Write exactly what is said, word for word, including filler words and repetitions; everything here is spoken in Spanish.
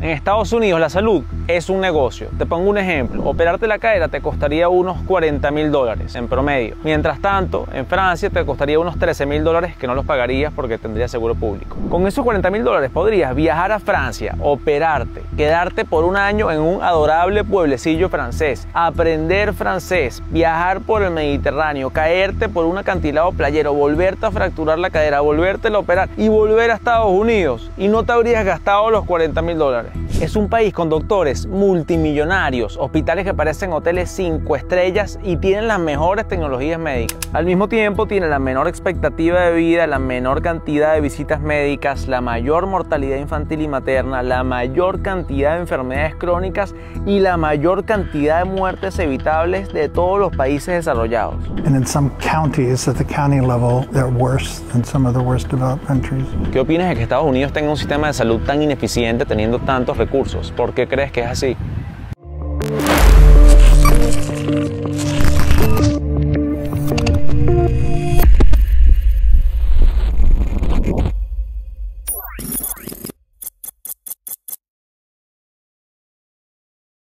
En Estados Unidos la salud es un negocio. Te pongo un ejemplo. Operarte la cadera te costaría unos cuarenta mil dólares en promedio. Mientras tanto, en Francia te costaría unos trece mil dólares que no los pagarías porque tendrías seguro público. Con esos cuarenta mil dólares podrías viajar a Francia, operarte, quedarte por un año en un adorable pueblecillo francés, aprender francés, viajar por el Mediterráneo, caerte por un acantilado playero, volverte a fracturar la cadera, volverte a operar y volver a Estados Unidos y no te habrías gastado los cuarenta mil dólares. Es un país con doctores multimillonarios, hospitales que parecen hoteles cinco estrellas y tienen las mejores tecnologías médicas. Al mismo tiempo tiene la menor expectativa de vida, la menor cantidad de visitas médicas, la mayor mortalidad infantil y materna, la mayor cantidad de enfermedades crónicas y la mayor cantidad de muertes evitables de todos los países desarrollados. And in some counties at the county level, they're worse than some of the worst developed countries. ¿Qué opinas de que Estados Unidos tenga un sistema de salud tan ineficiente teniendo tantos recursos? ¿Por qué crees que es así?